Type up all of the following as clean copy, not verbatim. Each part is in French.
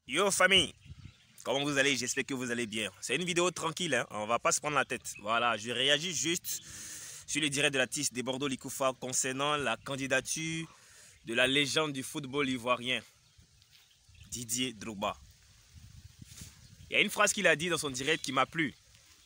Yo famille, comment vous allez? J'espère que vous allez bien. C'est une vidéo tranquille, hein? On va pas se prendre la tête. Voilà, je réagis juste sur le direct de l'artiste des Bordeaux Likoufa concernant la candidature de la légende du football ivoirien, Didier Drogba. Il y a une phrase qu'il a dit dans son direct qui m'a plu.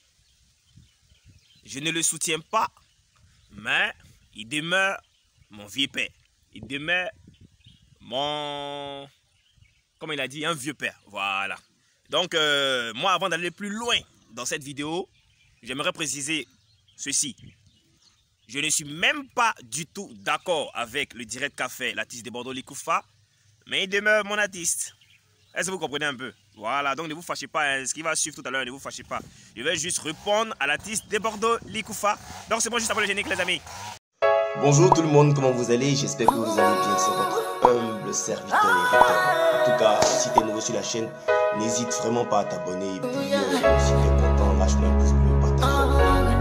Je ne le soutiens pas, mais il demeure mon vieux père. Il demeure mon... Comme il a dit, un vieux père. Voilà. Donc, moi, avant d'aller plus loin dans cette vidéo, j'aimerais préciser ceci. Je ne suis même pas du tout d'accord avec le direct qu'a fait l'artiste de Bordeaux Likoufa, mais il demeure mon artiste. Est-ce que vous comprenez un peu? Voilà, donc ne vous fâchez pas. Hein. Ce qui va suivre tout à l'heure, ne vous fâchez pas. Je vais juste répondre à l'artiste de Bordeaux Likoufa. Donc, c'est bon, juste après le générique, les amis. Bonjour tout le monde, comment vous allez? J'espère que vous allez bien, c'est votre humble serviteur Héritor. En tout cas, si tu es nouveau sur la chaîne, n'hésite vraiment pas à t'abonner. Et puis, si tu es content, lâche-moi un pouce bleu, partage.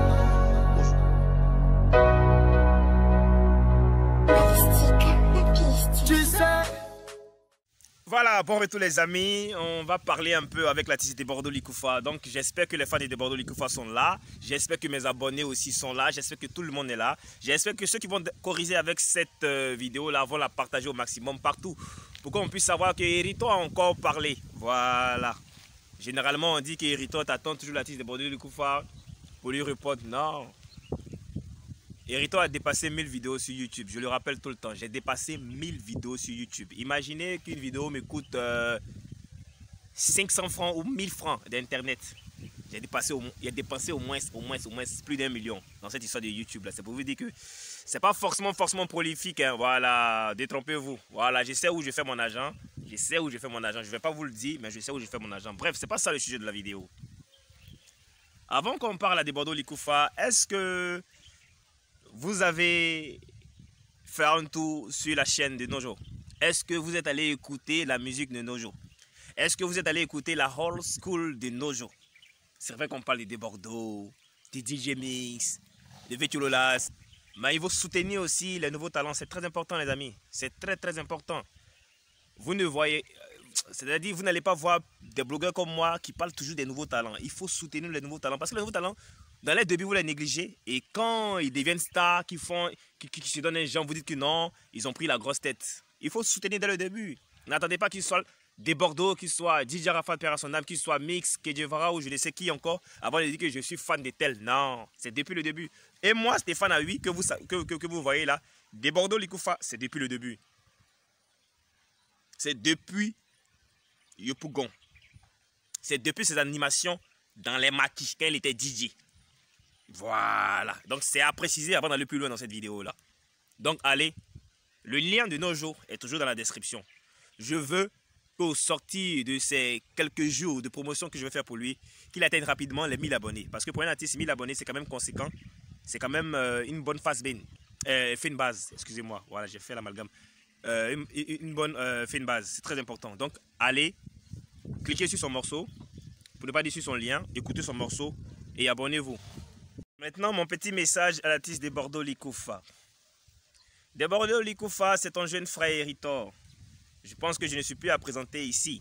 Voilà, bon retour les amis, on va parler un peu avec l'artiste de Bordeaux Likoufa. Donc j'espère que les fans de Bordeaux Likoufa sont là, j'espère que mes abonnés aussi sont là, j'espère que tout le monde est là. J'espère que ceux qui vont corriger avec cette vidéo là vont la partager au maximum partout. Pour qu'on puisse savoir que Héritor a encore parlé. Voilà. Généralement on dit que Héritor t'attend toujours l'artiste de Bordeaux Likoufa pour lui répondre non. Héritor a dépassé 1000 vidéos sur YouTube, je le rappelle tout le temps, j'ai dépassé 1000 vidéos sur YouTube. Imaginez qu'une vidéo me coûte 500 francs ou 1000 francs d'internet. J'ai dépensé au moins plus d'1 million dans cette histoire de YouTube là. C'est pour vous dire que c'est pas forcément prolifique, hein. Voilà, détrompez-vous. Voilà, je sais où je fais mon argent, je vais pas vous le dire, mais je sais où je fais mon argent. Bref, c'est pas ça le sujet de la vidéo. Avant qu'on parle à des Bordeaux Likoufa, est-ce que vous avez fait un tour sur la chaîne de Nojo? Est-ce que vous êtes allé écouter la musique de Nojo? Est-ce que vous êtes allé écouter la old school de Nojo? C'est vrai qu'on parle de Bordeaux, de DJ Mix, de Vetulolas, mais il faut soutenir aussi les nouveaux talents. C'est très important les amis, c'est très important. Vous ne voyez... C'est-à-dire, vous n'allez pas voir des blogueurs comme moi qui parlent toujours des nouveaux talents. Il faut soutenir les nouveaux talents parce que les nouveaux talents, dans les débuts, vous les négligez. Et quand ils deviennent stars, qui se donnent un genre, vous dites que non, ils ont pris la grosse tête. Il faut soutenir dès le début. N'attendez pas qu'ils soient des Bordeaux, qu'ils soient DJ Rafat, Père à son âme, qu'ils soient Mix, Kedjevara ou je ne sais qui encore, avant de dire que je suis fan de tel. Non, c'est depuis le début. Et moi, Stéphane Aoui, que vous voyez là, des Bordeaux Likoufa, c'est depuis le début. C'est depuis Yopougon. C'est depuis ses animations dans les maquis, quand il était DJ. Voilà. Donc c'est à préciser avant d'aller plus loin dans cette vidéo là. Donc allez, le lien de Nojo est toujours dans la description. Je veux qu'au sortir de ces quelques jours de promotion que je vais faire pour lui, qu'il atteigne rapidement les 1000 abonnés. Parce que pour un artiste, 1000 abonnés, c'est quand même conséquent. C'est quand même une bonne phase fin base, excusez-moi. Voilà, j'ai fait l'amalgame. Une bonne fin base, c'est très important. Donc allez, cliquez sur son morceau, pour ne pas dire sur son lien, écoutez son morceau et abonnez-vous. Maintenant, mon petit message à l'artiste de Bordeaux Likoufa. De Bordeaux Likoufa, c'est ton jeune frère Héritor. Je pense que je ne suis plus à présenter ici.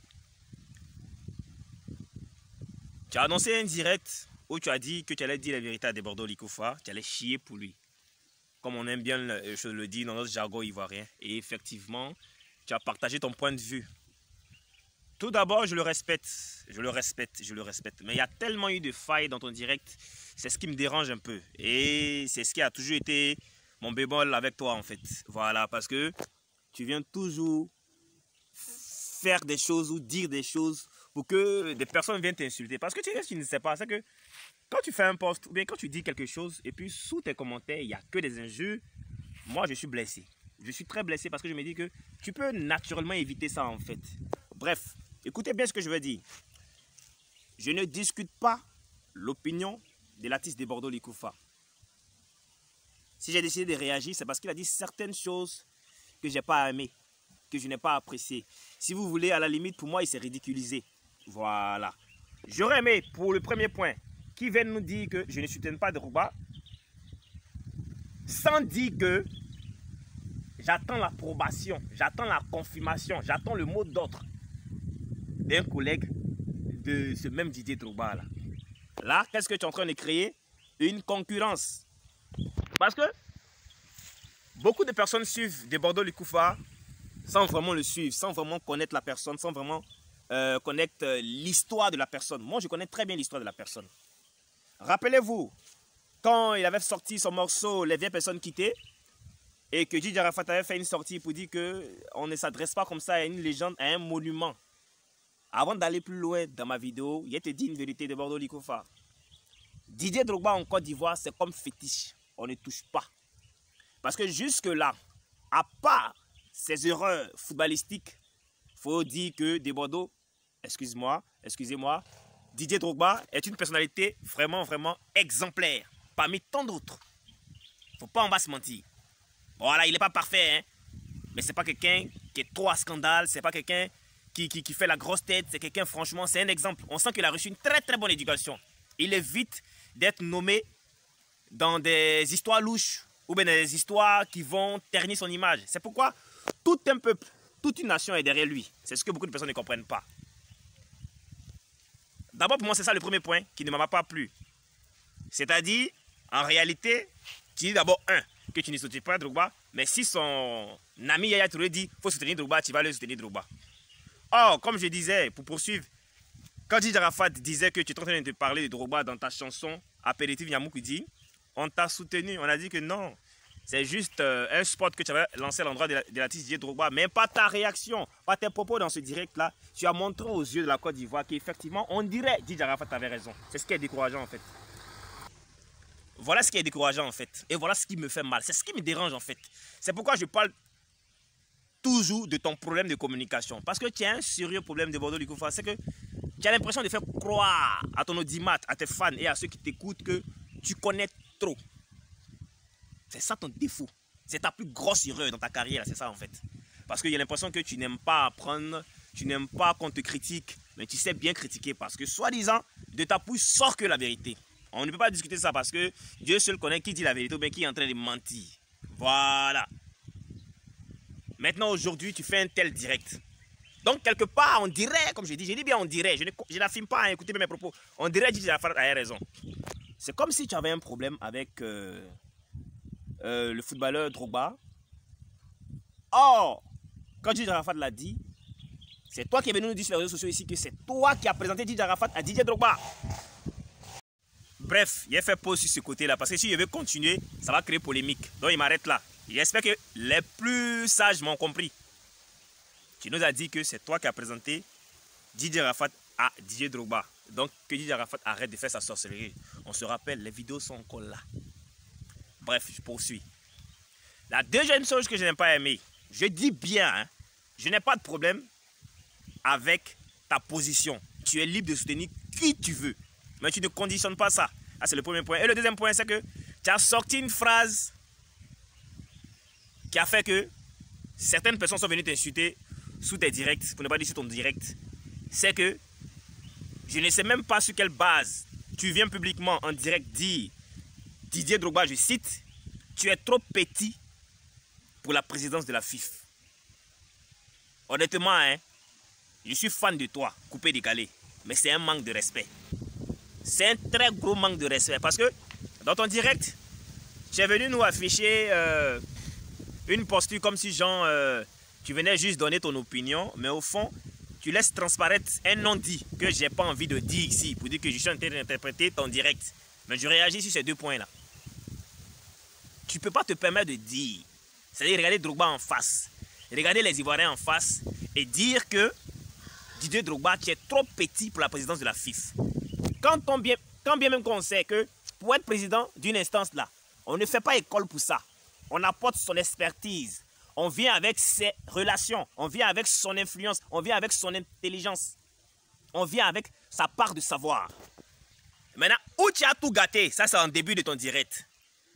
Tu as annoncé un direct où tu as dit que tu allais dire la vérité à de Bordeaux Likoufa. Tu allais chier pour lui. Comme on aime bien le dire dans notre jargon ivoirien. Et effectivement, tu as partagé ton point de vue. Tout d'abord, je le respecte. Mais il y a tellement eu de failles dans ton direct. C'est ce qui me dérange un peu. Et c'est ce qui a toujours été mon bémol avec toi en fait. Voilà, parce que tu viens toujours faire des choses ou dire des choses pour que des personnes viennent t'insulter. Parce que tu ne sais pas, c'est que quand tu fais un post ou bien quand tu dis quelque chose et puis sous tes commentaires, il n'y a que des injures, moi je suis blessé. Je suis très blessé parce que je me dis que tu peux naturellement éviter ça en fait. Bref, écoutez bien ce que je veux dire. Je ne discute pas l'opinion de l'artiste de Bordeaux Likoufa. Si j'ai décidé de réagir, c'est parce qu'il a dit certaines choses que je n'ai pas aimées, que je n'ai pas appréciées. Si vous voulez, à la limite, pour moi, il s'est ridiculisé. Voilà. J'aurais aimé, pour le premier point, qu'il vienne nous dire que je ne soutiens pas Drogba, sans dire que j'attends l'approbation, j'attends la confirmation, j'attends le mot d'ordre d'un collègue de ce même Didier Drogba là. Là, qu'est-ce que tu es en train de créer? Une concurrence. Parce que beaucoup de personnes suivent des Bordeaux Likoufa sans vraiment le suivre, sans vraiment connaître la personne, sans vraiment connaître l'histoire de la personne. Moi, je connais très bien l'histoire de la personne. Rappelez-vous, quand il avait sorti son morceau « Les vieilles personnes quittées », et que Didier Arafat avait fait une sortie pour dire qu'on ne s'adresse pas comme ça à une légende, à un monument. Avant d'aller plus loin dans ma vidéo, il te dit une vérité de Bordeaux Likoufa. Didier Drogba en Côte d'Ivoire, c'est comme fétiche. On ne touche pas. Parce que jusque-là, à part ces erreurs footballistiques, il faut dire que des Bordeaux, excusez-moi, Didier Drogba est une personnalité vraiment, vraiment exemplaire. Parmi tant d'autres. Il ne faut pas en bas se mentir. Voilà, il n'est pas parfait, hein. Mais ce n'est pas quelqu'un qui est trop à scandale. Ce n'est pas quelqu'un qui fait la grosse tête. C'est quelqu'un, franchement, c'est un exemple. On sent qu'il a reçu une très, très bonne éducation. Il évite d'être nommé dans des histoires louches ou bien des histoires qui vont ternir son image. C'est pourquoi tout un peuple, toute une nation est derrière lui. C'est ce que beaucoup de personnes ne comprennent pas. D'abord, pour moi, c'est ça le premier point qui ne m'a pas plu. C'est-à-dire, en réalité, tu dis d'abord, que tu ne soutiens pas Drogba, mais si son ami Yaya Touré dit qu'il faut soutenir Drogba, tu vas le soutenir Drogba. Or, comme je disais, pour poursuivre, quand Didier Arafat disait que tu es en train de te parler de Drogba dans ta chanson Apéritif Yamouk dit, on t'a soutenu, on a dit que non, c'est juste un spot que tu avais lancé à l'endroit de l'artiste Didier Drogba, mais pas ta réaction, pas tes propos dans ce direct-là. Tu as montré aux yeux de la Côte d'Ivoire qu'effectivement, on dirait Didier Arafat avait raison. C'est ce qui est décourageant en fait. Voilà ce qui est décourageant en fait. Et voilà ce qui me fait mal. C'est ce qui me dérange en fait. C'est pourquoi je parle toujours de ton problème de communication. Parce que tu as un sérieux problème de Bordeaux Likoufa. C'est que tu as l'impression de faire croire à ton audimat, à tes fans et à ceux qui t'écoutent que tu connais trop. C'est ça ton défaut. C'est ta plus grosse erreur dans ta carrière. C'est ça en fait. Parce qu'il y a l'impression que tu n'aimes pas apprendre, tu n'aimes pas qu'on te critique, mais tu sais bien critiquer. Parce que soi-disant, de ta bouche sort que la vérité. On ne peut pas discuter ça parce que Dieu seul connaît qui dit la vérité ou bien qui est en train de mentir. Voilà. Maintenant, aujourd'hui, tu fais un tel direct. Donc, quelque part, on dirait, comme je dis bien on dirait, je n'affirme pas à écouter mes propos. On dirait que Didier Arafat a raison. C'est comme si tu avais un problème avec le footballeur Drogba. Or, quand Didier Arafat l'a dit, c'est toi qui es venu nous dire sur les réseaux sociaux ici que c'est toi qui as présenté Didier Arafat à Didier Drogba. Bref, il a fait pause sur ce côté-là parce que si je veux continuer, ça va créer polémique. Donc il m'arrête là. J'espère que les plus sages m'ont compris. Tu nous as dit que c'est toi qui as présenté Didier Arafat à Didier Drogba. Donc que Didier Arafat arrête de faire sa sorcellerie. On se rappelle, les vidéos sont encore là. Bref, je poursuis. La deuxième chose que je n'ai pas aimé, je dis bien, hein, je n'ai pas de problème avec ta position. Tu es libre de soutenir qui tu veux. Mais tu ne conditionnes pas ça. Ah, c'est le premier point. Et le deuxième point, c'est que tu as sorti une phrase qui a fait que certaines personnes sont venues t'insulter sous tes directs, pour ne pas dire sur ton direct. C'est que je ne sais même pas sur quelle base tu viens publiquement en direct dire Didier Drogba, je cite, tu es trop petit pour la présidence de la FIFA. Honnêtement, hein, je suis fan de toi, coupé décalé, mais c'est un manque de respect. C'est un très gros manque de respect parce que dans ton direct, tu es venu nous afficher une posture comme si genre tu venais juste donner ton opinion, mais au fond, tu laisses transparaître un non-dit que j'ai pas envie de dire ici pour dire que je suis en train d'interpréter ton direct. Mais je réagis sur ces deux points-là. Tu ne peux pas te permettre de dire, c'est-à-dire regarder Drogba en face, regarder les Ivoiriens en face et dire que Didier Drogba, tu es trop petit pour la présidence de la FIFA. Quand bien même qu'on sait que pour être président d'une instance là, on ne fait pas école pour ça. On apporte son expertise. On vient avec ses relations. On vient avec son influence. On vient avec son intelligence. On vient avec sa part de savoir. Maintenant, où tu as tout gâté, ça c'est en début de ton direct.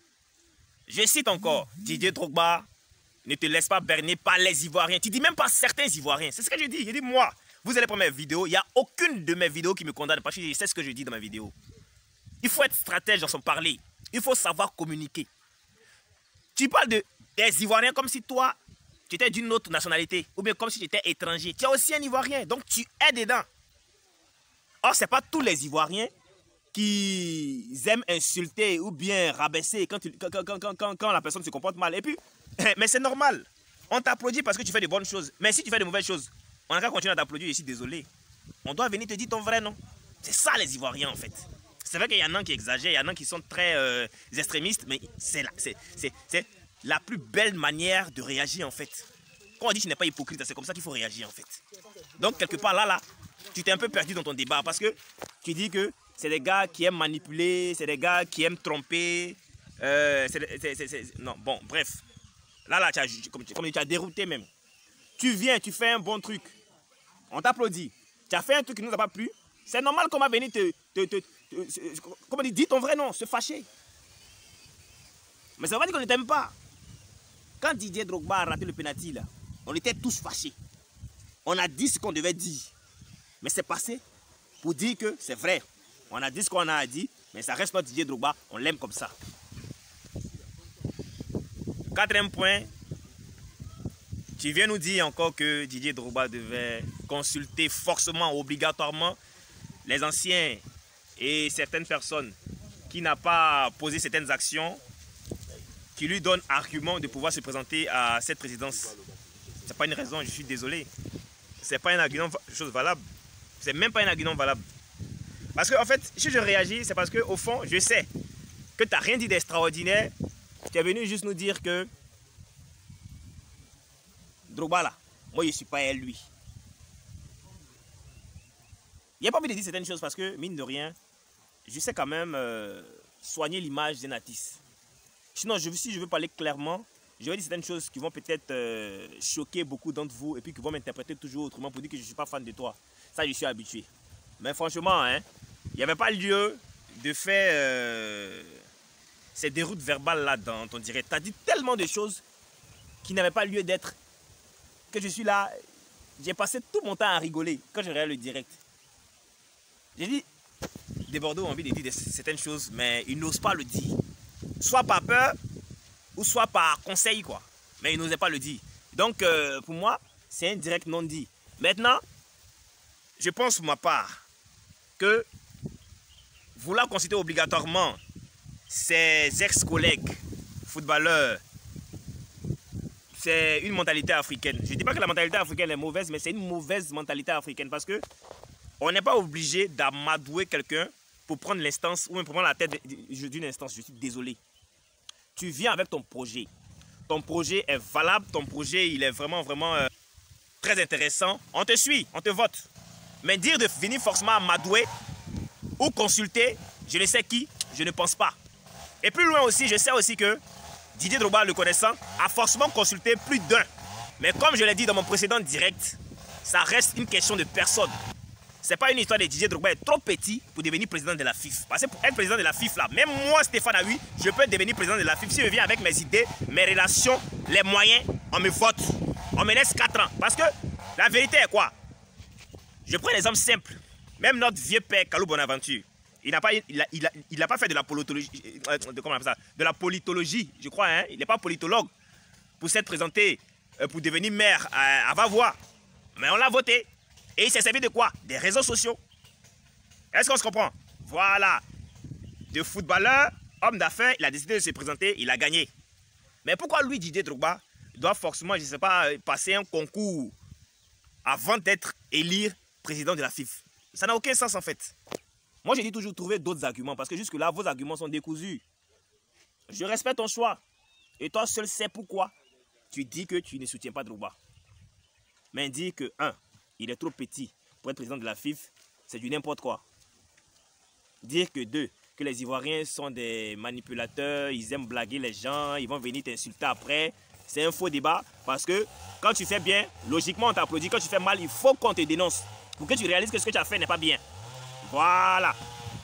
Je cite encore, Didier Drogba ne te laisse pas berner par les Ivoiriens. Tu dis même pas certains Ivoiriens. C'est ce que je dis. Je dis moi. Vous allez prendre mes vidéos, il n'y a aucune de mes vidéos qui me condamne parce que je sais ce que je dis dans ma vidéo. Il faut être stratège dans son parler. Il faut savoir communiquer. Tu parles des Ivoiriens comme si toi, tu étais d'une autre nationalité, ou bien comme si tu étais étranger, tu es aussi un Ivoirien, donc tu es dedans. Or, ce n'est pas tous les Ivoiriens qui aiment insulter ou bien rabaisser quand la personne se comporte mal. Et puis, mais c'est normal. On t'applaudit parce que tu fais de bonnes choses. Mais si tu fais de mauvaises choses, on n'a qu'à continuer à t'applaudir. Je suis désolé. On doit venir te dire ton vrai nom. C'est ça les Ivoiriens en fait. C'est vrai qu'il y en a qui exagèrent, il y en a qui sont très extrémistes, mais c'est la plus belle manière de réagir en fait. Quand on dit que tu n'es pas hypocrite, c'est comme ça qu'il faut réagir en fait. Donc quelque part là, tu t'es un peu perdu dans ton débat parce que tu dis que c'est des gars qui aiment manipuler, c'est des gars qui aiment tromper. Non, bon, bref. Là, comme tu as dérouté même. Tu viens, tu fais un bon truc. On t'applaudit. Tu as fait un truc qui ne nous a pas plu. C'est normal qu'on va venir comment dire ton vrai nom, se fâcher. Mais ça ne veut pas dire qu'on ne t'aime pas. Quand Didier Drogba a raté le penalty, là, on était tous fâchés. On a dit ce qu'on devait dire. Mais c'est passé pour dire que c'est vrai. On a dit ce qu'on a dit, mais ça reste notre Didier Drogba. On l'aime comme ça. 4e point. Tu viens nous dire encore que Didier Drogba devait consulter forcément, obligatoirement, les anciens et certaines personnes qui n'ont pas posé certaines actions qui lui donnent argument de pouvoir se présenter à cette présidence. Ce n'est pas une raison, je suis désolé. Ce n'est pas un argument chose valable. C'est même pas un argument valable. Parce que en fait, si je réagis, c'est parce qu'au fond, je sais que tu n'as rien dit d'extraordinaire. Tu es venu juste nous dire que Drogba là, moi je ne suis pas lui. Il n'y a pas envie de dire certaines choses parce que, mine de rien, je sais quand même soigner l'image d'un artiste. Sinon, si je veux parler clairement, je vais dire certaines choses qui vont peut-être choquer beaucoup d'entre vous et puis qui vont m'interpréter toujours autrement pour dire que je ne suis pas fan de toi. Ça, je suis habitué. Mais franchement, hein, il n'y avait pas lieu de faire ces déroutes verbales là dans ton direct. Tu as dit tellement de choses qui n'avaient pas lieu d'être que je suis là. J'ai passé tout mon temps à rigoler quand je regarde le direct. J'ai dit, des Bordeaux ont envie de dire certaines choses, mais ils n'osent pas le dire. Soit par peur, ou soit par conseil, quoi. Mais ils n'osaient pas le dire. Donc, pour moi, c'est un direct non dit. Maintenant, je pense pour ma part que vouloir consulter obligatoirement ses ex-collègues footballeurs, c'est une mentalité africaine. Je ne dis pas que la mentalité africaine est mauvaise, mais c'est une mauvaise mentalité africaine parce que on n'est pas obligé d'amadouer quelqu'un pour prendre l'instance ou même pour prendre la tête d'une instance. Je suis désolé. Tu viens avec ton projet. Ton projet est valable, ton projet il est vraiment très intéressant. On te suit, on te vote. Mais dire de venir forcément amadouer ou consulter, je ne sais qui, je ne pense pas. Et plus loin aussi, je sais aussi que Didier Drogba, le connaissant, a forcément consulté plus d'un. Mais comme je l'ai dit dans mon précédent direct, ça reste une question de personne. C'est pas une histoire de Didier Drogba est trop petit pour devenir président de la FIFA. Parce que pour être président de la FIFA, là, même moi, Stéphane Aoui, je peux devenir président de la FIFA si je viens avec mes idées, mes relations, les moyens, on me vote. On me laisse 4 ans. Parce que la vérité est quoi? Je prends l'exemple simple. Même notre vieux père, Kalou Bonaventure, il n'a pas fait de la politologie, comment on appelle ça? De la politologie, je crois, hein? Il n'est pas politologue pour s'être présenté, pour devenir maire à Vavois. Mais on l'a voté. Et il s'est servi de quoi? Des réseaux sociaux. Est-ce qu'on se comprend? Voilà. De footballeur, homme d'affaires, il a décidé de se présenter, il a gagné. Mais pourquoi lui, Didier Drogba, doit forcément, je ne sais pas, passer un concours avant d'être élu président de la FIFA? Ça n'a aucun sens en fait. Moi, je dis toujours trouver d'autres arguments parce que jusque-là, vos arguments sont décousus. Je respecte ton choix. Et toi seul sais pourquoi tu dis que tu ne soutiens pas Drogba. Mais dire que, il est trop petit pour être président de la FIFA, c'est du n'importe quoi. Dire que 2, que les Ivoiriens sont des manipulateurs, ils aiment blaguer les gens, ils vont venir t'insulter après, c'est un faux débat parce que quand tu fais bien, logiquement on t'applaudit. Quand tu fais mal, il faut qu'on te dénonce pour que tu réalises que ce que tu as fait n'est pas bien. Voilà.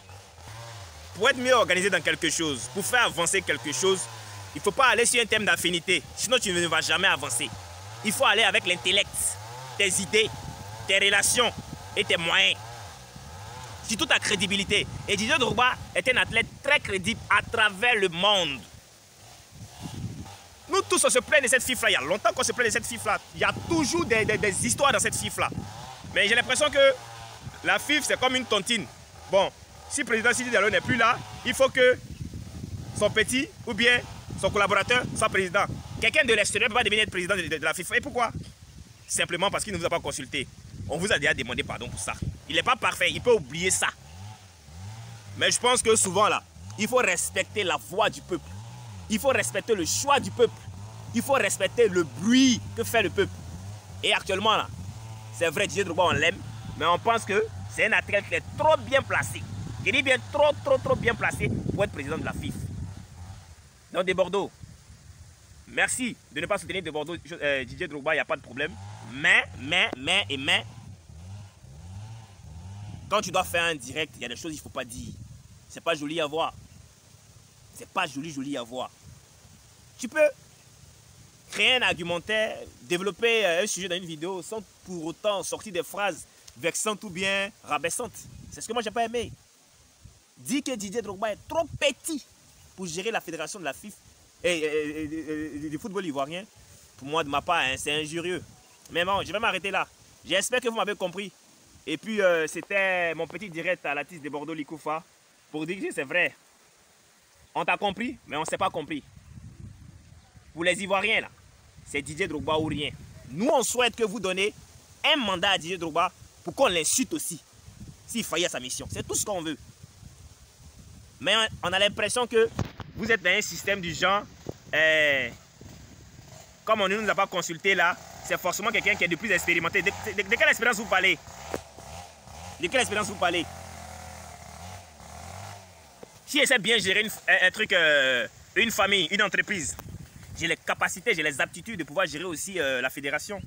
Pour être mieux organisé dans quelque chose, pour faire avancer quelque chose, il ne faut pas aller sur un thème d'affinité, sinon tu ne vas jamais avancer. Il faut aller avec l'intellect, tes idées, tes relations et tes moyens. Surtout ta crédibilité. Et Didier Drogba est un athlète très crédible à travers le monde. Nous tous, on se plaint de cette FIF-là. Il y a longtemps qu'on se plaint de cette FIF-là. Il y a toujours des histoires dans cette FIF-là. Mais j'ai l'impression que la FIF, c'est comme une tontine. Bon, si le président Sidi Diallo n'est plus là, il faut que son petit ou bien son collaborateur soit président. Quelqu'un de l'extérieur ne peut pas devenir président de la FIF. Et pourquoi? Simplement parce qu'il ne vous a pas consulté. On vous a déjà demandé pardon pour ça. Il n'est pas parfait, il peut oublier ça. Mais je pense que souvent là, il faut respecter la voix du peuple. Il faut respecter le choix du peuple. Il faut respecter le bruit que fait le peuple. Et actuellement là, c'est vrai, Didier Drogba on l'aime, mais on pense que c'est un athlète qui est trop bien placé. Je dis bien trop bien placé pour être président de la FIF. Donc de Bordeaux, merci de ne pas soutenir de Bordeaux Didier Drogba, il n'y a pas de problème. Mais, quand tu dois faire un direct, il y a des choses qu'il ne faut pas dire. C'est pas joli à voir. C'est pas joli à voir. Tu peux créer un argumentaire, développer un sujet dans une vidéo sans pour autant sortir des phrases vexantes ou bien rabaissantes. C'est ce que moi j'ai pas aimé. Dire que Didier Drogba est trop petit pour gérer la fédération de la FIF et du football ivoirien, pour moi de ma part, hein, c'est injurieux. Mais bon, je vais m'arrêter là. J'espère que vous m'avez compris. Et puis c'était mon petit direct à l'artiste de Bordeaux Likoufa pour dire que c'est vrai. On t'a compris, mais on ne s'est pas compris. Pour les Ivoiriens, là, c'est Didier Drogba ou rien. Nous, on souhaite que vous donnez un mandat à Didier Drogba pour qu'on l'insulte aussi, s'il faillit à sa mission. C'est tout ce qu'on veut. Mais on a l'impression que vous êtes dans un système du genre, comme on ne nous a pas consulté là, c'est forcément quelqu'un qui est de plus expérimenté. De quelle expérience vous parlez? De quelle expérience vous parlez? Si j'essaie de bien gérer un truc, une famille, une entreprise, j'ai les capacités, j'ai les aptitudes de pouvoir gérer aussi la fédération.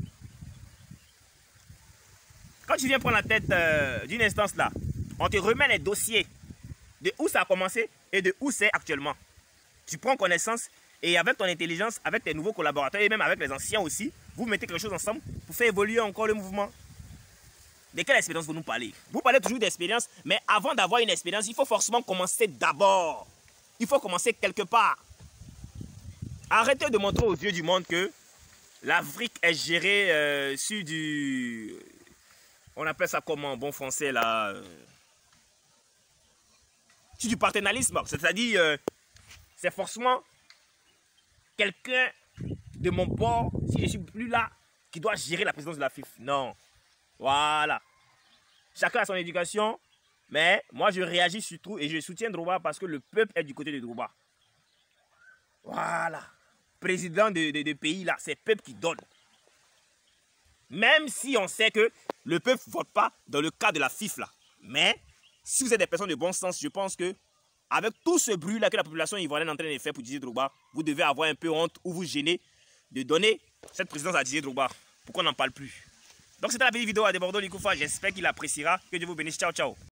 Quand tu viens prendre la tête d'une instance là, on te remet les dossiers de où ça a commencé et de où c'est actuellement. Tu prends connaissance et avec ton intelligence, avec tes nouveaux collaborateurs et même avec les anciens aussi, vous mettez quelque chose ensemble pour faire évoluer encore le mouvement. De quelle expérience vous nous parlez? Vous parlez toujours d'expérience, mais avant d'avoir une expérience, il faut forcément commencer d'abord. Il faut commencer quelque part. Arrêtez de montrer aux yeux du monde que l'Afrique est gérée sur du... On appelle ça comment en bon français là sur du paternalisme. C'est-à-dire, c'est forcément quelqu'un de mon bord, si je ne suis plus là, qui doit gérer la présidence de la FIF. Non. Voilà. Chacun a son éducation, mais moi je réagis surtout et je soutiens Drogba parce que le peuple est du côté de Drogba. Voilà. Président de pays là, c'est le peuple qui donne. Même si on sait que le peuple ne vote pas dans le cas de la FIF là. Mais si vous êtes des personnes de bon sens, je pense que avec tout ce bruit là que la population ivoirienne est en train de faire pour Didier Drogba, vous devez avoir un peu honte ou vous gêner de donner cette présidence à Didier Drogba. Pourquoi on n'en parle plus? Donc c'était la petite vidéo à de Bordeaux Likoufa. J'espère qu'il appréciera. Que Dieu vous bénisse. Ciao, ciao.